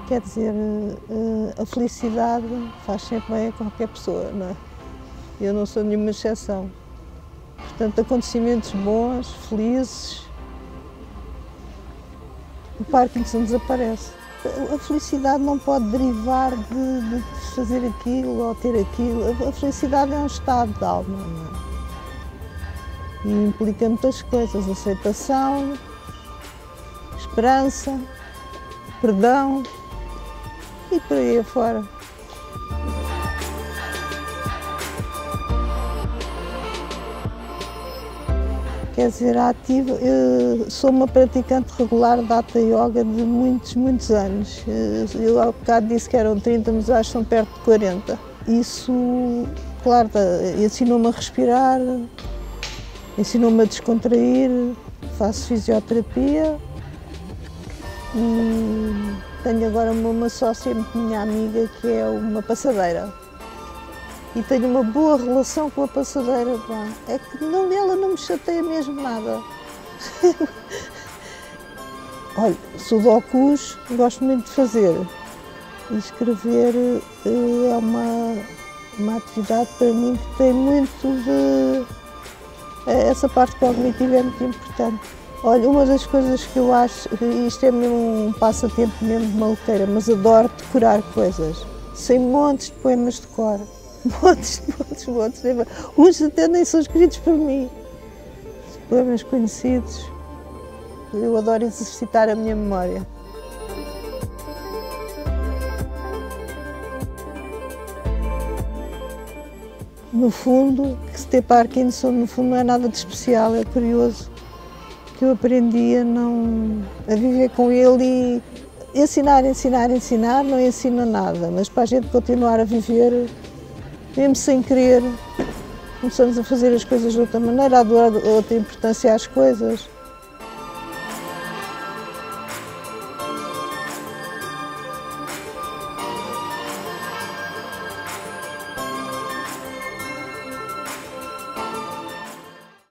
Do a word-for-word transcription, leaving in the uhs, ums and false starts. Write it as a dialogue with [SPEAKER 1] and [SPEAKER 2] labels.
[SPEAKER 1] Quer dizer, a felicidade faz sempre bem a qualquer pessoa, não é? Eu não sou nenhuma exceção. Portanto, acontecimentos bons, felizes, o Parkinson desaparece. A felicidade não pode derivar de, de fazer aquilo ou ter aquilo. A felicidade é um estado de alma, não é? E implica muitas coisas, aceitação, esperança, perdão e por aí afora. Quer dizer, ativa, eu sou uma praticante regular de Hatha Yoga de muitos, muitos anos. Eu há bocado disse que eram trinta, mas acho que são perto de quarenta. Isso, claro, ensinou-me a respirar, ensinou-me a descontrair, faço fisioterapia e tenho agora uma, uma sócia, minha amiga, que é uma passadeira. E tenho uma boa relação com a passadeira. Pá. É que não, ela não me chateia mesmo nada. Olha, sudokus gosto muito de fazer. E escrever é uma, uma atividade para mim que tem muito de... Essa parte cognitiva é muito importante. Olha, uma das coisas que eu acho, isto é mesmo um passatempo mesmo de maluqueira, mas adoro decorar coisas. Sei montes de poemas de cor. Montes, montes, montes. Uns até nem são escritos por mim. Poemas conhecidos. Eu adoro exercitar a minha memória. No fundo, que se ter Parkinson, no fundo, não é nada de especial, é curioso. Que eu aprendi a, não, a viver com ele e ensinar, ensinar, ensinar, não ensina nada, mas para a gente continuar a viver, mesmo sem querer, começamos a fazer as coisas de outra maneira, a dar outra importância às coisas.